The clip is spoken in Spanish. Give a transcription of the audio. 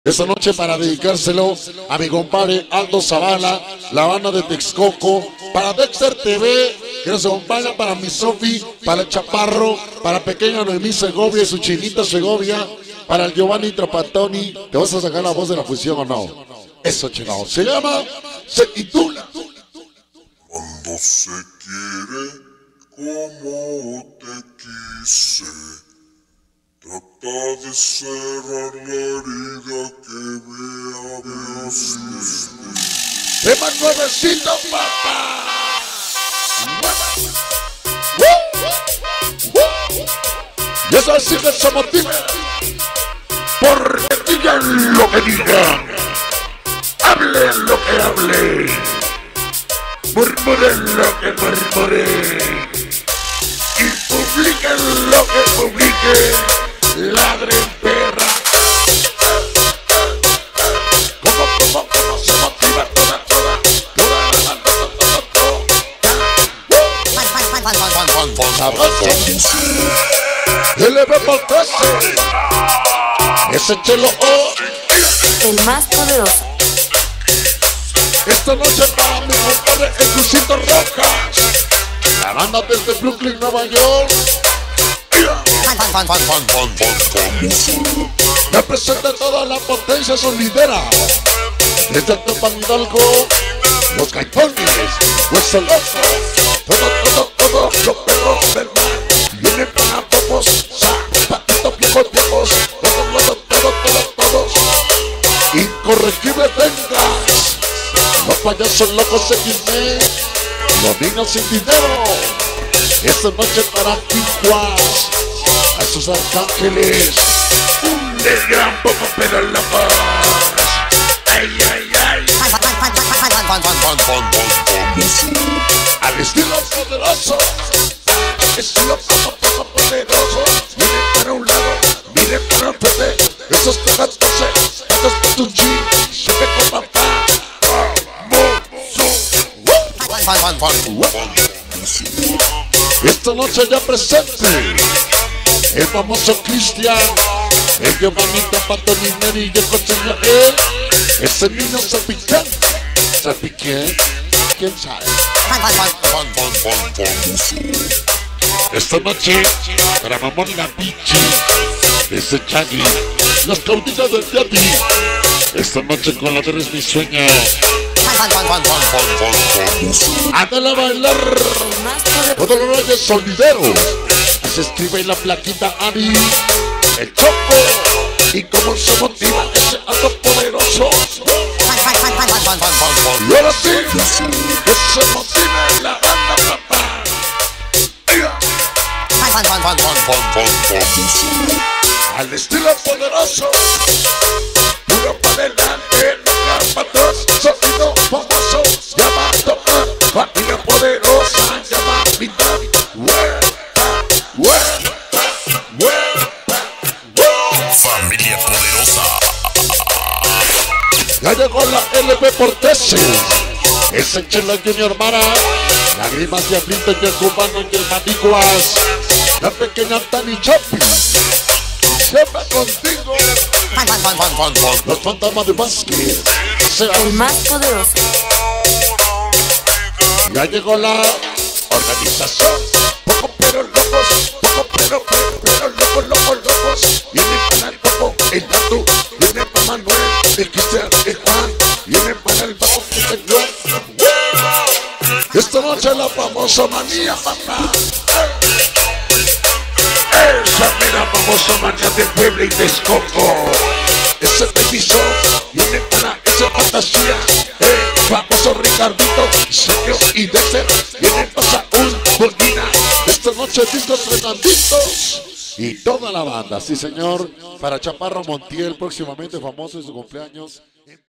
Esta noche para dedicárselo a mi compadre Aldo Zavala, la banda de Texcoco, para Dexter TV, que nos acompaña, para mi Sofi, para el Chaparro, para pequeña Noemí Segovia y su chinita Segovia, para el Giovanni Trapatoni. ¿Te vas a sacar la voz de la fusión o no? Eso, chingado. Se titula Cuando se quiere como te quise, trata de cerrar la herida que me habías descrito. ¡Tema nuevecito, papá! Y eso sí que se motive, porque digan lo que digan, hablen lo que hablen, murmuren lo que murmuren, y publiquen lo que publiquen, ladren perra. ¿Cómo se motiva toda ese chelo el más poderoso. esta noche para mi compadre el Crucito Rojas, la banda desde Brooklyn, Nueva York. Representa toda la potencia sonidera desde Tepan Hidalgo, los Caipones, los celosos, todos los perros del mar vienen para popos, zapatitos viejos, todos incorregibles vengas, los payasos locos XD, los niños sin dinero. Esta noche para Tijuas, a sus arcángeles, del gran poco pero la paz. Ay, ay, ay. Al estilo poderoso, estilo poco poderoso. Mire para un lado, mire para otro. Esos pegados con tu G, siempre con papá. Esta noche ya presente el famoso Cristian, el Giovanni Trapatoni y el cocheño él. Ese niño se pique, quién sabe. Esta noche para Mamón la Pichi, ese Chagui, las caudillas del Yati. Esta noche con la de mi sueño. Ándale a bailar todos los reyes sonideros. Se escribe en la plaquita Ani, el Choco, y cómo se motiva ese acto poderoso. Y ahora sí, que se motive la banda, papá. Al estilo poderoso, puro para adelante, nunca para atrás. Sonido famoso, llama a tomar, familia poderosa, llama a mitad. Familia poderosa. Ya llegó la LP por 13. Ese Chelo Junior Mara, Lágrimas Diablito y el cubano y el Maniguas, la pequeña Tani Chapi, siempre contigo. Los fantasmas de Vázquez, El más poderoso. ya llegó la organización. Poco pero locos, poco pero locos. Viene para el Popo, el Tatu, viene para Manuel, el Cristian, el Juan, viene para el Papo, el Señor. Esta noche la famosa manía, papá. Esa mera famosa manía de Puebla y Texcoco. Ese televisor viene para esa fantasía. El famoso Ricardito, Sergio y Dexter vienen para Saúl Molina. Esta noche discos Fernanditos y toda la banda, sí señor, para Chaparro Montiel, próximamente famoso en su cumpleaños.